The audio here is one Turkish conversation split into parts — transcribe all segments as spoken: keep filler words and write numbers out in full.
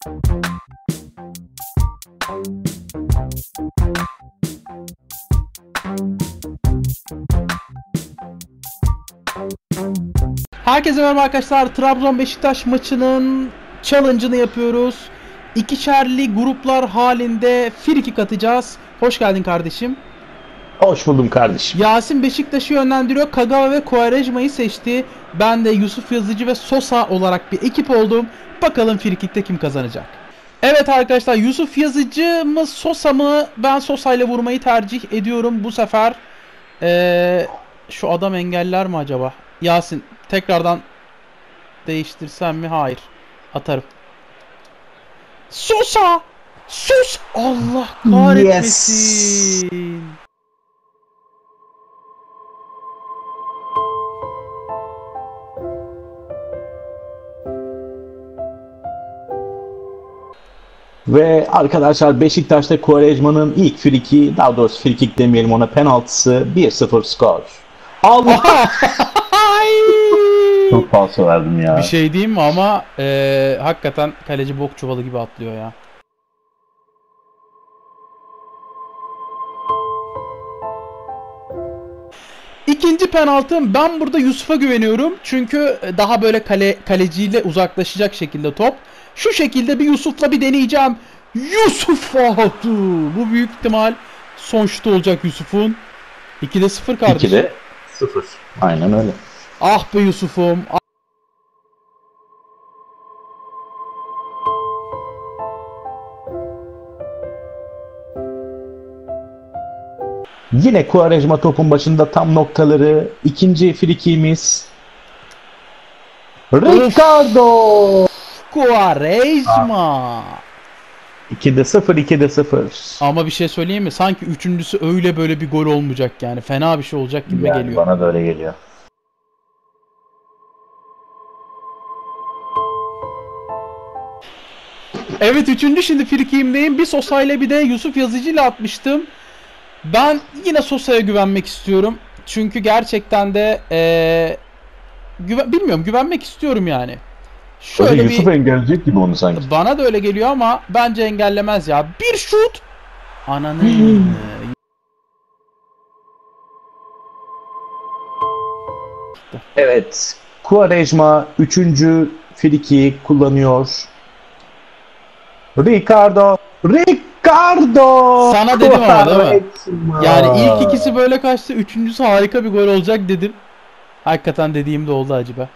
Herkese merhaba arkadaşlar. Trabzon Beşiktaş maçının challenge'ını yapıyoruz. İkişerli gruplar halinde frikik atacağız. Hoş geldin kardeşim. Hoş buldum kardeşim. Yasin Beşiktaş'ı yönlendiriyor. Kagawa ve Quaresma'yı seçti. Ben de Yusuf Yazıcı ve Sosa olarak bir ekip oldum. Bakalım frikikte kim kazanacak? Evet arkadaşlar, Yusuf Yazıcı mı Sosa mı? Ben Sosa ile vurmayı tercih ediyorum bu sefer. Ee, şu adam engeller mi acaba? Yasin, tekrardan değiştirsem mi? Hayır. Atarım. Sosa! Sus! Allah kahretmesin. Yes. Ve arkadaşlar, Beşiktaş'ta Quaresma'nın ilk friki, daha doğrusu frikik demeyelim ona, penaltısı, bir sıfır skor. Allah! Çok falso verdim ya. Bir şey diyeyim mi ama ee, hakikaten kaleci bok çuvalı gibi atlıyor ya. İkinci penaltım. Ben burada Yusuf'a güveniyorum. Çünkü daha böyle kale, kaleciyle uzaklaşacak şekilde top. Şu şekilde bir Yusuf'la bir deneyeceğim. Yusuf aldı. Bu büyük ihtimal son şutu olacak Yusuf'un. ikide sıfır kardeşim. ikide sıfır. Aynen öyle. Ah be Yusuf'um. Yine Quaresma topun başında, tam noktaları. İkinci frikimiz Ricardo. Quaresma. ikide sıfır, ikide sıfır. Ama bir şey söyleyeyim mi? Sanki üçüncüsü öyle böyle bir gol olmayacak yani. Fena bir şey olacak gibi yani geliyor. Bana da öyle geliyor. Evet, üçüncü şimdi frikimdeyim. Bir Sosa ile bir de Yusuf Yazıcı ile atmıştım. Ben yine Sosa'ya güvenmek istiyorum. Çünkü gerçekten de ee, güven, bilmiyorum, güvenmek istiyorum yani. Şöyle Yusuf bir, engelleyecek gibi onu sanki. Bana da öyle geliyor ama bence engellemez ya. Bir şut. Ananı. Evet. Quaresma üçüncü friki kullanıyor. Ricardo. Ricardo. Sana dedim ama değil mi? Yani ilk ikisi böyle kaçtı. Üçüncüsü harika bir gol olacak dedim. Hakikaten dediğim de oldu acı be.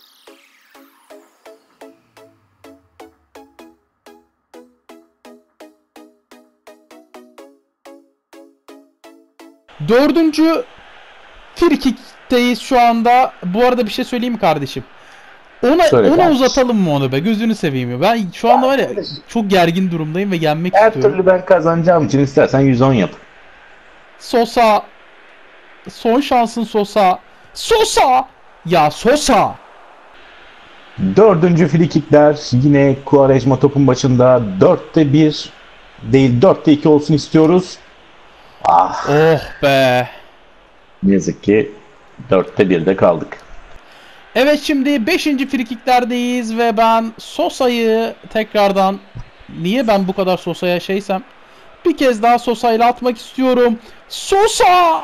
Dördüncü frikikteyiz şu anda. Bu arada bir şey söyleyeyim mi kardeşim? Ona, Söyle ona uzatalım mı onu be? Gözünü seveyim ya. Ben şu anda var ya, çok gergin durumdayım ve yenmek Her istiyorum. Her türlü ben kazanacağım için istersen yüz on yap. Sosa. Son şansın Sosa. Sosa! Ya Sosa! Dördüncü frikikler yine Quaresma topun başında. dörtte bir değil, dörtte iki olsun istiyoruz. Ah. Oh be. Ne yazık ki dörtte birde kaldık. Evet, şimdi beşinci frikiklerdeyiz ve ben Sosa'yı tekrardan, niye ben bu kadar Sosa'ya şeysem, bir kez daha Sosa'yla atmak istiyorum. Sosa!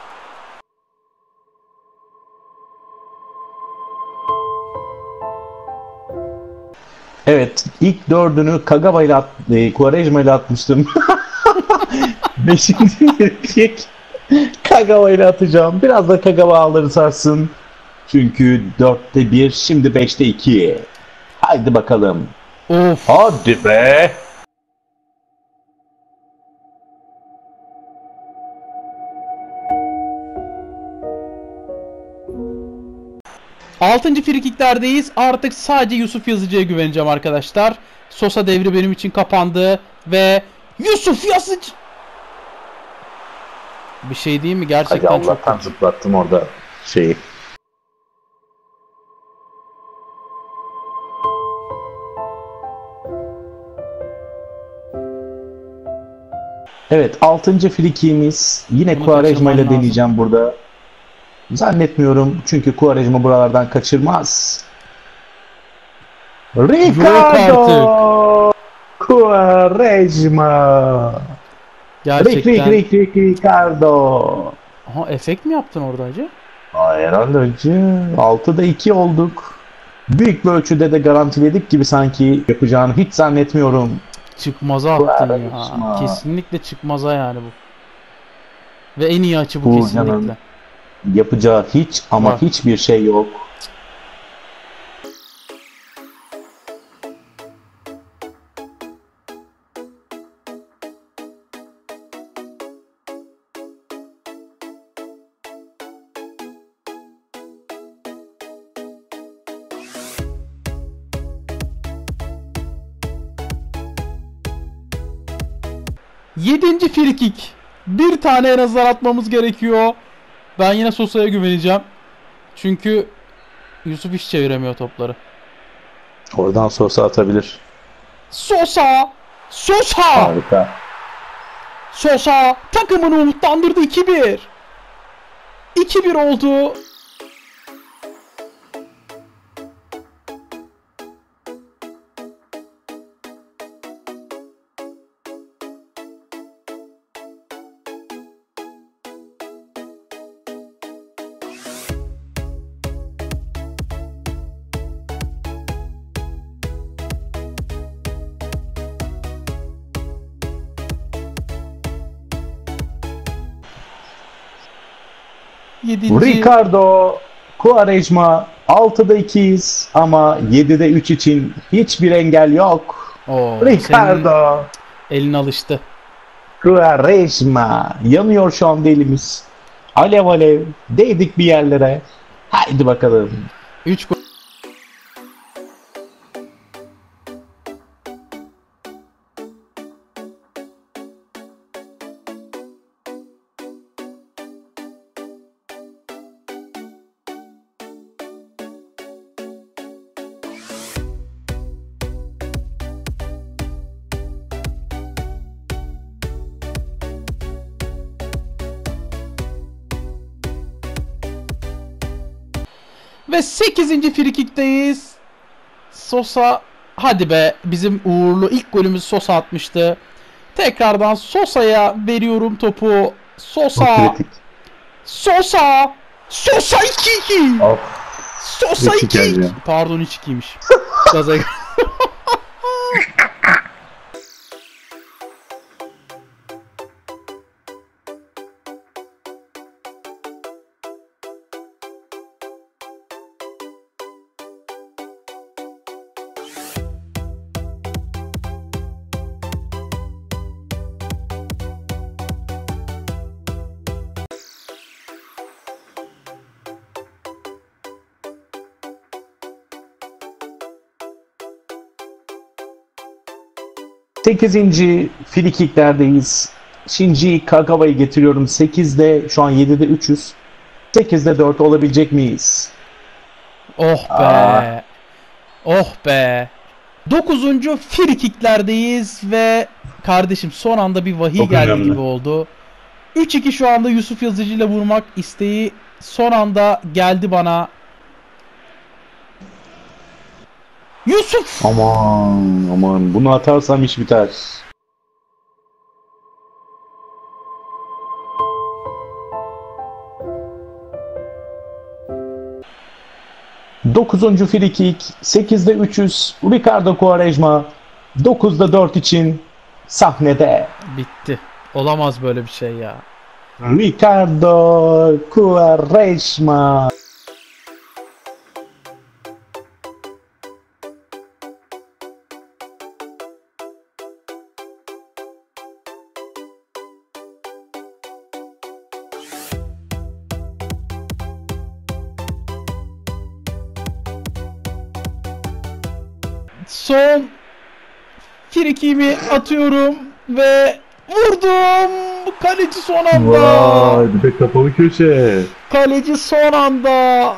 Evet, ilk dördünü Kagawa ile at, e, Quaresma ile atmıştım. Beşinci frikik Kagawa ile atacağım. Biraz da Kagawa ağları sarsın. Çünkü dörtte bir, şimdi beşte iki. Haydi bakalım. Of. Hadi be. Altıncı frikiklerdeyiz. Artık sadece Yusuf Yazıcı'ya güveneceğim arkadaşlar. Sosa devri benim için kapandı ve Yusuf Yazıcı. Bir şey değil mi? Gerçekten Hadi çok Allah'tan zıplattım orada şeyi. Evet, altıncı frikimiz. Yine Quaresma ile deneyeceğim burada. Zannetmiyorum çünkü Quaresma buralardan kaçırmaz. Ricardo! Quaresma. Rick Rick Gerçekten. Rick Rick Ricardo. Aha, efekt mi yaptın orada hacı? Aa, herhalde önce altıda iki olduk. Büyük bir ölçüde de garantiledik gibi sanki, yapacağını hiç zannetmiyorum. Çıkmaza attın ya. Quaresma. Kesinlikle çıkmaza yani bu. Ve en iyi açı bu Uğurcan'ın kesinlikle. yapacağı hiç ama Bak. hiçbir şey yok. Yedinci frikik. Bir tane en azından atmamız gerekiyor. Ben yine Sosa'ya güveneceğim. Çünkü Yusuf hiç çeviremiyor topları. Oradan Sosa atabilir. Sosa! Sosa! Harika. Sosa takımını umutlandırdı. iki bir. iki bir oldu. Yedinci. Ricardo Quaresma altıda ikiyiz ama yedide üç için hiçbir engel yok. Oo, Ricardo senin elin alıştı. Quaresma yanıyor şu anda elimiz. Alev alev değdik bir yerlere. Haydi bakalım. üç gol. Ve sekizinci frikikteyiz. Sosa, hadi be, bizim uğurlu ilk golümüz Sosa atmıştı. Tekrardan Sosa'ya veriyorum topu. Sosa. Kritik. Sosa. Sosa iki iki. Of. Sosa kritik iki iki. geldi. Pardon, üç ikiymiş. Gaza sekizinci frikiklerdeyiz. Shinji Kagawa'yı getiriyorum. sekizde şu an yedide üçüz. sekizde dört olabilecek miyiz? Oh be. Aa. Oh be. dokuzuncu frikiklerdeyiz ve kardeşim son anda bir vahiy Çok geldi önemli. gibi oldu. üç iki şu anda Yusuf Yazıcı ile vurmak isteği son anda geldi bana. Yusuf! Aman aman bunu atarsam iş biter. Dokuzuncu frikik, sekizde üçüz. Ricardo Quaresma, dokuzda dört için sahnede. Bitti. Olamaz böyle bir şey ya. Ricardo Quaresma. Son frikimi atıyorum ve vurdum. Kaleci son anda. Vay bir de kapalı köşe. Kaleci son anda.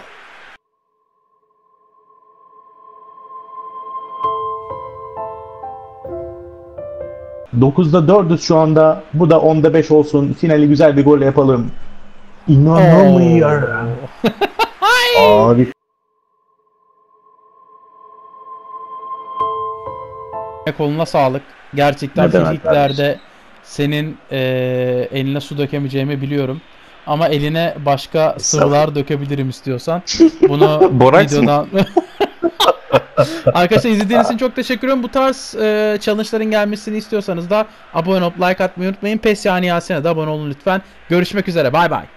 dokuzda dördüz şu anda. Bu da onda beş olsun. Finali güzel bir gol yapalım. İnanamıyorum. Abi. Koluna sağlık. Gerçekten Ne demek frikiklerde senin e, eline su dökemeyeceğimi biliyorum. Ama eline başka sıvılar dökebilirim istiyorsan. Bunu Boraks mı? videodan... Arkadaşlar izlediğiniz için çok teşekkür ederim. Bu tarz e, challenge'ların gelmesini istiyorsanız da abone olup like atmayı unutmayın. Pes yani Yasin'e de abone olun lütfen. Görüşmek üzere. Bay bay.